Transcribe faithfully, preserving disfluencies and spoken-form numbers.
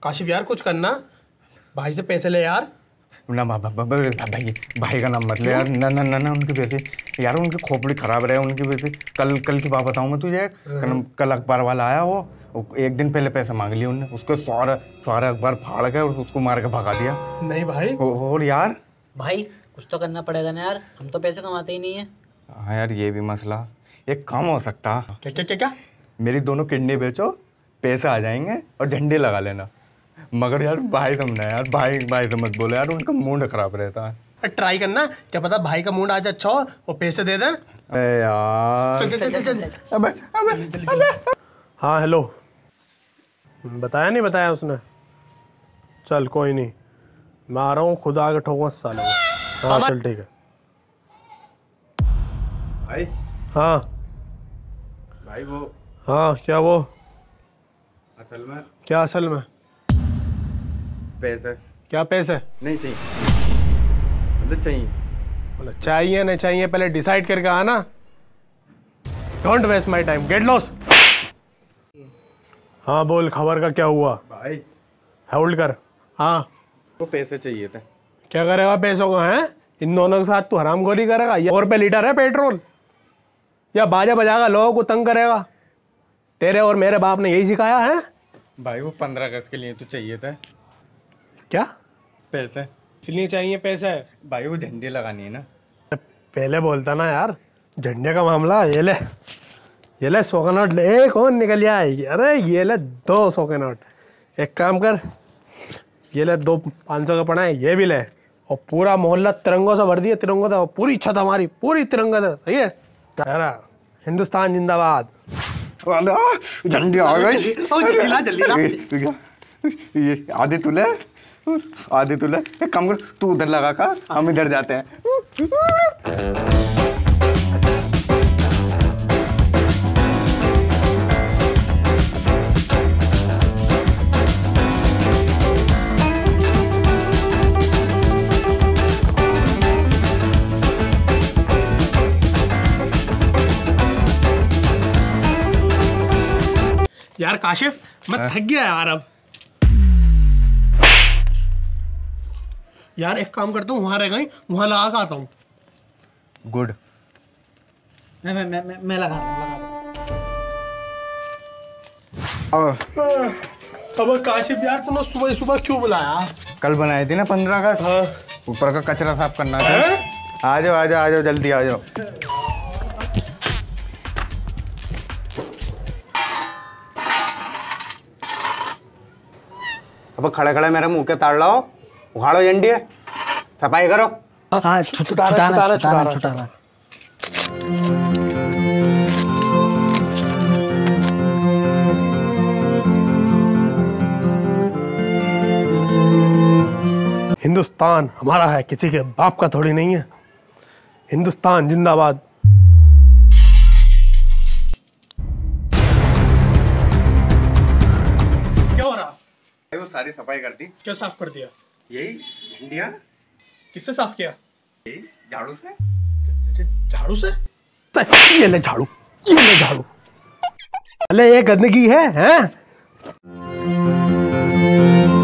काशिफ यार कुछ करना, भाई से पैसे ले यार। ना भाई भाई का नाम मत ले यार। ना ना ना ना उनके पैसे यार, उनकी खोपड़ी खराब रहे उनकी पैसे। कल कल की बात बताऊँ मैं तुझे, कल, कल अखबार वाला आया, वो एक दिन पहले पैसे मांग लिए उनने, उसको सारा सारा अखबार फाड़ के और उसको मार के भगा दिया। नहीं भाई। और यार भाई कुछ तो करना पड़ेगा ना यार, हम तो पैसे कमाते ही नहीं है। हाँ यार ये भी मसला। एक काम हो सकता। क्या क्या क्या क्या? मेरी दोनों किडनी बेचो, पैसे आ जाएंगे और झंडे लगा लेना। मगर यार भाई समझना यार, भाई भाई से मत बोलो यार, उनका मूड खराब रहता है। ट्राई करना, क्या पता भाई का मूड आज अच्छा हो, वो पैसे दे दें। अरे यार चल चल चल चल। अबे अबे अबे। हाँ हेलो, बताया नहीं बताया उसने? चल कोई नहीं, मैं आ रहा हूँ, खुद आके ठोकूंगा साले को। हाँ चल ठीक है। भाई हाँ भाई वो हाँ क्या वो असल में क्या असल में पैसे क्या पैसे नहीं चाहिए, मतलब चाहिए। मतलब चाहिए नहीं चाहिए पहले डिसाइड करके आना। Don't waste my time, get lost. हाँ बोल, खबर का क्या हुआ? भाई होल्ड कर। हाँ वो पैसे चाहिए थे। क्या करेगा पैसों को? हैं इन दोनों के साथ तू हरामखोरी करेगा? या और पे लीटर है पेट्रोल, या बाजा बजाएगा लोगों को तंग करेगा? तेरे और मेरे बाप ने यही सिखाया है। भाई वो पंद्रह अगस्त के लिए तो चाहिए थे। क्या पैसे इसलिए चाहिए पैसे? भाई वो झंडे लगानी है ना। पहले बोलता ना यार, झंडे का मामला। ये ले ये ले सौ का नोट ले। ए, कौन निकल गया? अरे ये ले दो सौ के नोट। एक काम कर, ये ले दो पाँच सौ का पड़ा है, ये भी ले। और पूरा मोहल्ला तिरंगों से भर दिया, तिरंगों से पूरी छत हमारी पूरी तिरंगा से। सही है यार, हिंदुस्तान जिंदाबाद। झंडे आ गए। ये आधे तुले आधे तुले। एक काम कर, तू उधर लगा का, हम इधर जाते हैं। यार काशिफ मैं थक गया यार अब। यार एक काम करता हूँ, वहां रह गई, वहां लगा के आता हूँ। गुड। मैं मैं मैं मैं लगा रहा हूँ लगा रहा हूँ। अब काशिफ यार तूने सुबह सुबह क्यों बुलाया? कल बनाई थी ना पंद्रह अगस्त। हाँ। ऊपर का कचरा साफ करना था। आ जाओ आ जाओ आ जाओ, जल्दी आ जाओ। अब खड़े खड़े मेरे मुंह के ताड़ लाओ, उखाड़ो झंडी, सफाई करो। हाँ छुटाना छुटाना छुटाना छुटाना। हिंदुस्तान हमारा है, किसी के बाप का थोड़ी नहीं है। हिंदुस्तान जिंदाबाद। क्या हो रहा? वो सारी सफाई कर दी। क्या साफ कर दिया? यही झंडिया। किससे साफ किया? यही झाड़ू से। झाड़ू से? ये ले झाड़ू, ये ले झाड़ू। अरे ये गंदगी है, हैं?